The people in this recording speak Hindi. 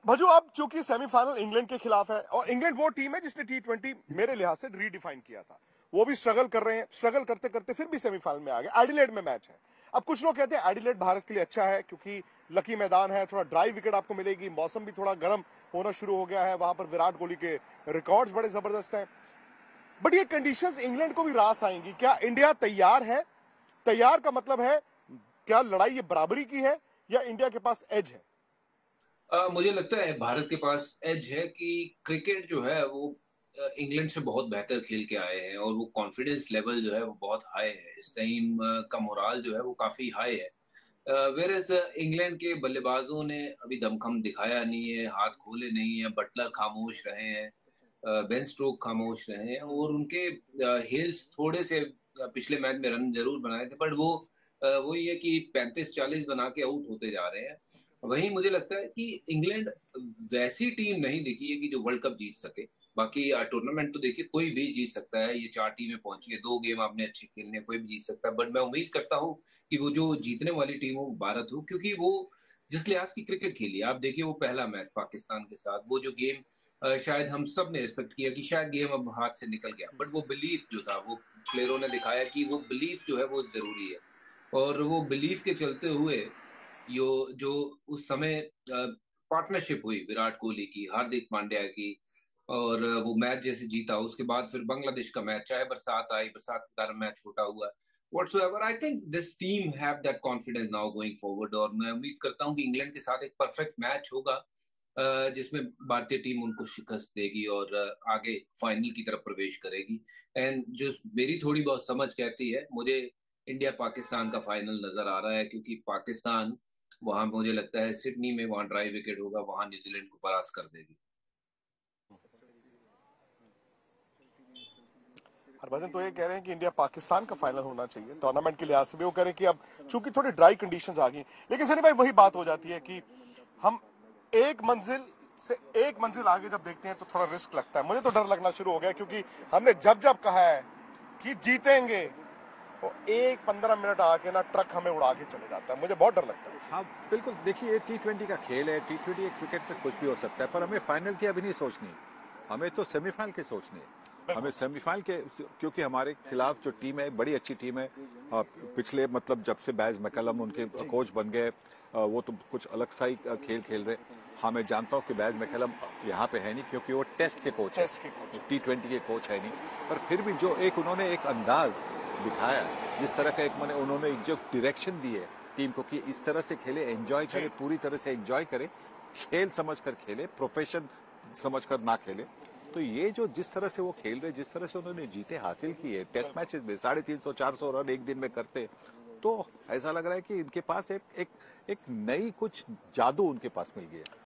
भजू, अब चूंकि सेमीफाइनल इंग्लैंड के खिलाफ है और इंग्लैंड वो टीम है जिसने T20 मेरे लिहाज से रीडिफाइन किया था। वो भी स्ट्रगल कर रहे हैं, स्ट्रगल करते करते फिर भी सेमीफाइनल में आ गए। एडिलेड में मैच है। अब कुछ लोग कहते हैं एडिलेड भारत के लिए अच्छा है क्योंकि लकी मैदान है, थोड़ा ड्राई विकेट आपको मिलेगी, मौसम भी थोड़ा गर्म होना शुरू हो गया है, वहां पर विराट कोहली के रिकॉर्ड्स बड़े जबरदस्त हैं। बट ये कंडीशंस इंग्लैंड को भी रास आएंगी। क्या इंडिया तैयार है? तैयार का मतलब है क्या लड़ाई ये बराबरी की है या इंडिया के पास एज है? मुझे लगता है भारत के पास एज है कि क्रिकेट जो है वो इंग्लैंड से बहुत बेहतर खेल के आए हैं और वो कॉन्फिडेंस लेवल जो है वो बहुत हाई है। इस टाइम का मोराल जो है वो काफी हाई है। वेरएज इंग्लैंड के बल्लेबाजों ने अभी दमखम दिखाया नहीं है, हाथ खोले नहीं है। बटलर खामोश रहे हैं, बेन स्ट्रोक खामोश रहे हैं और उनके हेल्स थोड़े से पिछले मैच में रन जरूर बनाए थे, बट वो वही है कि 35-40 बना के आउट होते जा रहे हैं। वहीं मुझे लगता है कि इंग्लैंड वैसी टीम नहीं दिखी है कि जो वर्ल्ड कप जीत सके। बाकी टूर्नामेंट तो देखिए कोई भी जीत सकता है, ये 4 टीमें पहुंची है, 2 गेम आपने अच्छे खेलने, कोई भी जीत सकता है। बट मैं उम्मीद करता हूँ कि वो जो जीतने वाली टीम हो भारत हो, क्योंकि वो जिस लिहाज की क्रिकेट खेली है, आप देखिए वो पहला मैच पाकिस्तान के साथ, वो जो गेम शायद हम सब ने एक्सपेक्ट किया कि शायद गेम अब हाथ से निकल गया, बट वो बिलीफ जो था वो प्लेयरों ने दिखाया कि वो बिलीफ जो है वो जरूरी है। और वो बिलीफ के चलते हुए यो जो उस समय पार्टनरशिप हुई विराट कोहली की, हार्दिक पांड्या की, और वो मैच जैसे जीता, उसके बाद फिर बांग्लादेश का मैच, चाहे बरसात आई, बरसात के कारण मैच छोटा हुआ, whatsoever, I think this team have that confidence now going forward। और मैं उम्मीद करता हूं कि इंग्लैंड के साथ एक परफेक्ट मैच होगा जिसमें भारतीय टीम उनको शिकस्त देगी और आगे फाइनल की तरफ प्रवेश करेगी। एंड जो मेरी थोड़ी बहुत समझ कहती है, मुझे इंडिया पाकिस्तान का फाइनल नजर आ रहा है, क्योंकि पाकिस्तान वहां मुझे लगता है सिडनी में वहां ड्राई विकेट होगा, वहां न्यूजीलैंड को परास्त कर देगी। हरभजन तो ये कह रहे हैं कि इंडिया पाकिस्तान का फाइनल होना चाहिए टूर्नामेंट के लिहाज से भी। वो कह रहे हैं कि अब चूंकि थोड़ी ड्राई कंडीशंस आ गई, लेकिन सनी भाई वही बात हो जाती है कि हम एक मंजिल से एक मंजिल आगे जब देखते हैं तो थोड़ा रिस्क लगता है। मुझे तो डर लगना शुरू हो गया क्योंकि हमने जब जब कहा है कि जीतेंगे, वो एक 15 मिनट आके ना ट्रक हमें उड़ा के चले जाता है। मुझे बहुत डर लगता है। हाँ बिल्कुल, देखिए ये T20 का खेल है। T20 क्रिकेट में कुछ भी हो सकता है, पर हमें फाइनल की अभी नहीं सोचनी, हमें तो सेमीफाइनल की सोचनी है। हमें सेमीफाइनल के, क्योंकि हमारे खिलाफ जो टीम है बड़ी अच्छी टीम है। पिछले मतलब जब से बैज मैकलम उनके कोच बन गए, वो तो कुछ अलग सा ही खेल खेल रहे। हाँ मैं जानता हूँ कि बैज मैकलम यहाँ पे है नहीं क्योंकि वो टेस्ट के कोच है, T20 के कोच है नहीं, पर फिर भी जो एक उन्होंने एक अंदाज दिखाया, जिस तरह का एक मैंने उन्होंने जो डायरेक्शन दी है टीम को कि इस तरह से खेले, एंजॉय करे, पूरी तरह से एंजॉय करे, खेल समझकर खेले, प्रोफेशन समझकर ना खेले। तो ये जो जिस तरह से वो खेल रहे, जिस तरह से उन्होंने जीते हासिल की है टेस्ट मैचेस में, 350-400 रन एक दिन में करते, तो ऐसा लग रहा है कि इनके पास एक एक एक नई कुछ जादू उनके पास मिल गया।